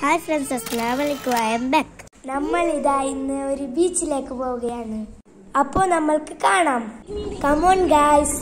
Hi friends, assalamualaikum. I am back. നമ്മൾ ഇതാ ഇന്ന് ഒരു ബീച്ചിലേക്ക് പോവുകയാണ്. അപ്പോൾ നമ്മൾക്ക് കാണാം. Come on guys.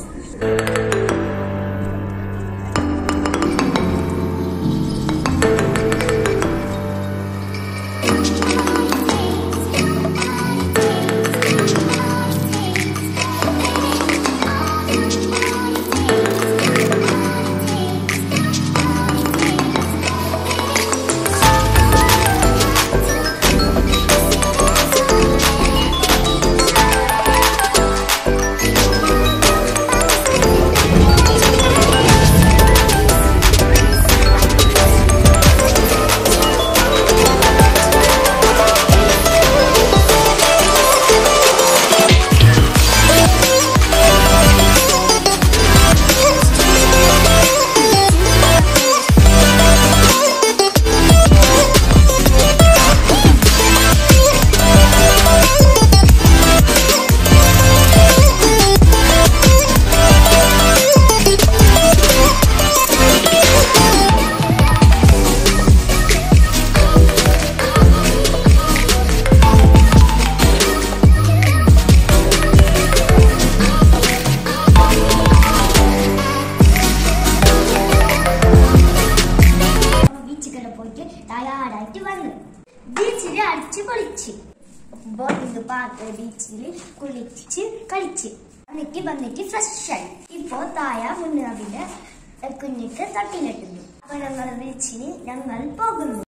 ബീച്ചിൽ അടിച്ച് പൊളിച്ച് ബോട്ടിംഗ് പാർട്ട് ബീച്ചിൽ കുളിച്ച് കളിച്ച് വന്നിട്ട് ഫ്രഷ് ആയി. ഇപ്പോ തായ മുന്നേ കുഞ്ഞിക്ക് തട്ടിലിട്ടുന്നു. അപ്പൊ ഞങ്ങൾ ബീച്ചിന് ഞങ്ങൾ പോകുന്നു.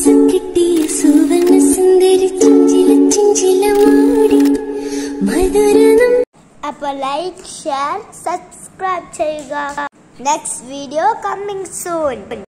അപ്പൊ ലൈക്ക് ഷെയർ സബ്സ്ക്രൈബ് ചെയ്യുക. Next video coming soon.